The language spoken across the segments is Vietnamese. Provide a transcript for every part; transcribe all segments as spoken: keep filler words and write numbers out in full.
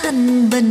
thanh bình.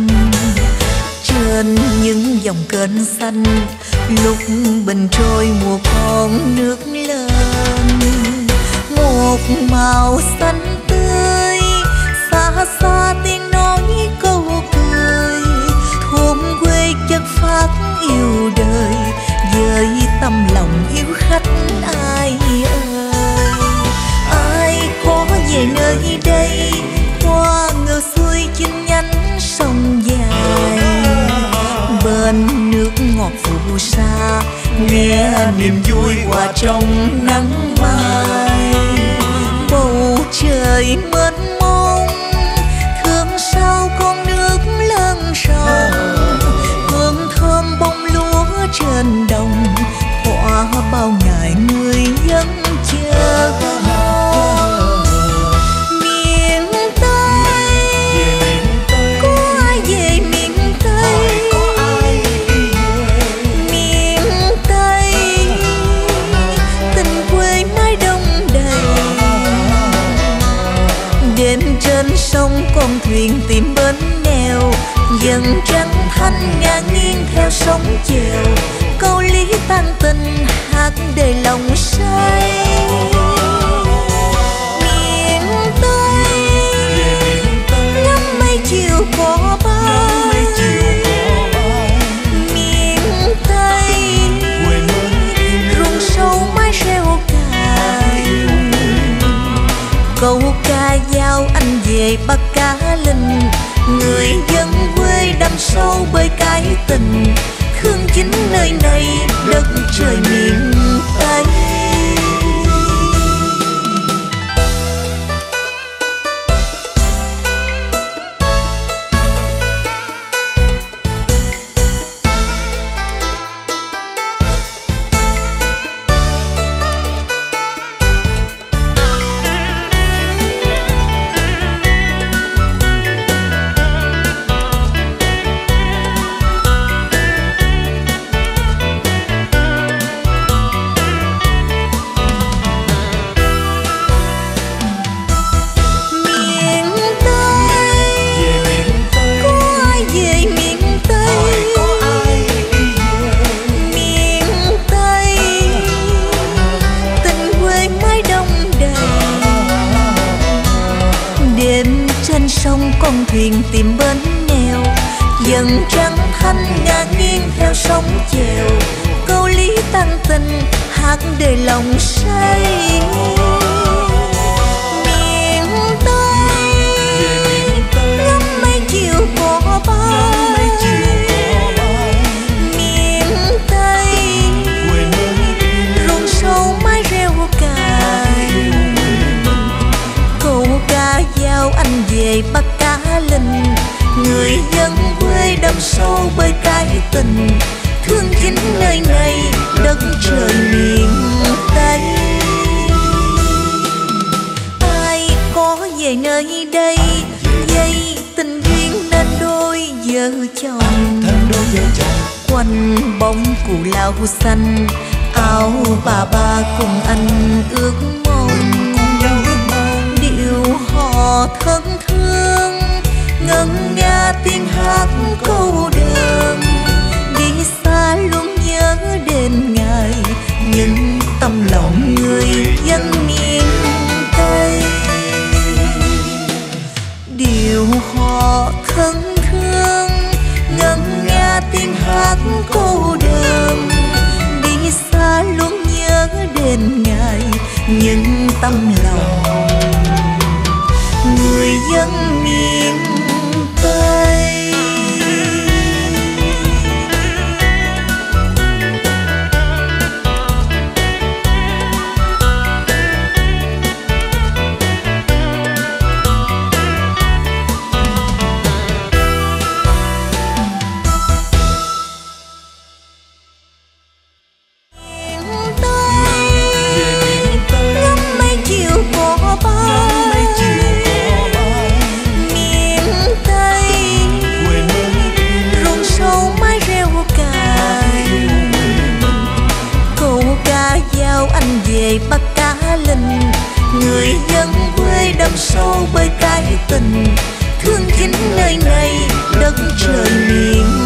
Trên những dòng kênh xanh lúc bình trôi mùa con nước lên, một màu xanh tươi xa xa tiếng nói câu cười, thôn quê chất phát yêu đời với tâm lòng yêu khách. Ai ơi ai có về nơi đây qua ngược xuôi chinh nhánh sông dài, bên nước ngọt phù sa nghe niềm vui hòa trong nắng mai. Bầu trời mênh mông thương sao con nước lớn rộng, hương thơm bông lúa trên đồng tỏa bao ngày người dân chờ. Miền Tây có ai về miền Tây, miền Tây tình quê mãi đông đầy. Đêm trên sông con thuyền tìm bến neo, dần trắng thanh ngả nghiêng theo sóng chèo, câu lý tan tình hát để lòng say. Miền Tây ngắm mây chiều có bay, miền Tây ruộng sâu mái reo cài, câu ca dao anh về bắt cá linh, người dân quê đắm sâu bơi cái tình, thương chính nơi này đất trời miền Tây. Con thuyền tìm bến neo, dần trắng thanh ngả nghiêng theo sóng chèo, câu lý tan tình hát để lòng say. Miền Tây ngắm mây chiều có bay, miền Tây ruộng sâu mái reo cài, câu ca dao anh về bắt cá linh, người dân quê đắm sâu bơi cái tình, thương chính nơi này đất trời miền Tây. Ai có về nơi đây dây tình duyên nên đôi vợ chồng, quanh bóng cù lao xanh áo bà ba cùng anh ước mong, điệu hò thân thương ngân nga tiếng hát câu đơn, đi xa luôn nhớ đến ngày những tâm lòng người dân miền Tây. Điệu hò thân thương ngân nga tiếng hát câu đơn, đi xa luôn nhớ đến ngày những tâm lòng người dân miền Tây. Ngắm mây chiều có bay, miền Tây ruộng sâu mái reo cài, câu ca dao anh về bắt cá linh, người dân quê đắm sâu bơi cái tình, thương chính nơi này đất trời miền